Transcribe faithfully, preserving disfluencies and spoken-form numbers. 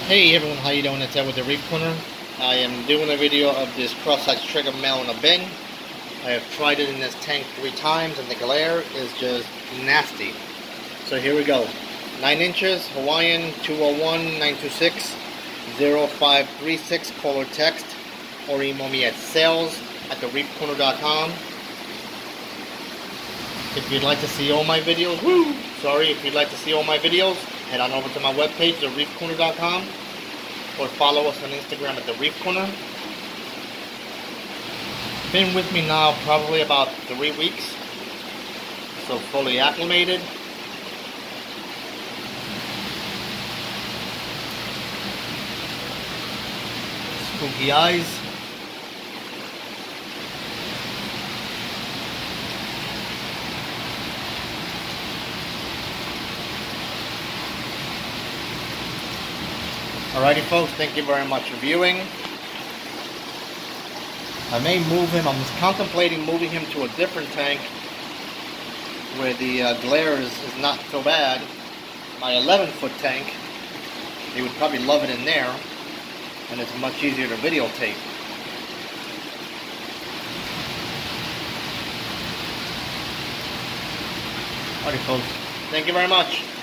Hey everyone, how you doing? It's Ed with the Reef Corner. I am doing a video of this cross-size trigger male in a bin. I have tried it in this tank three times and the glare is just nasty. So here we go. nine inches, Hawaiian two oh one, nine two six, oh five three six. Call or text or email me at sales at the reef corner dot com. If you'd like to see all my videos, woo! Sorry, if you'd like to see all my videos, head on over to my webpage, the reef corner dot com, or follow us on Instagram at the Reef Corner. Been with me now probably about three weeks, so fully acclimated. Spooky eyes. Alrighty folks, thank you very much for viewing. I may move him, I'm contemplating moving him to a different tank where the uh, glare is, is not so bad. My eleven foot tank, he would probably love it in there, and it's much easier to videotape. Alrighty folks, thank you very much.